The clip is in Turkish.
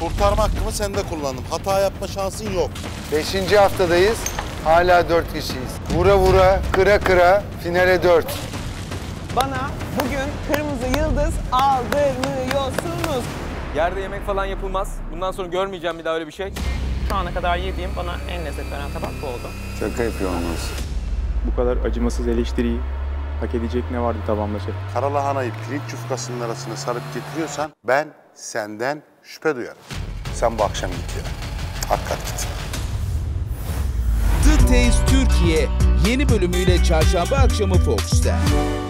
Kurtarma hakkımı sende kullandım. Hata yapma şansın yok. 5. haftadayız. Hala 4 kişiyiz. Vura vura, kıra kıra, finale 4. Bana bugün kırmızı yıldız aldırmıyorsunuz. Yerde yemek falan yapılmaz. Bundan sonra görmeyeceğim bir daha öyle bir şey. Şu ana kadar yediğim bana en lezzet veren tabak bu oldu. Şaka yapıyor olmaz. Bu kadar acımasız eleştiriyi hak edecek ne vardı tabağımda şef? Karalahanayı pirinç yufkasının arasına sarıp getiriyorsan ben senden şüphe duyarım. Sen bu akşam git ya. Hakikat git. The Taste Türkiye yeni bölümüyle çarşamba akşamı Fox'ta.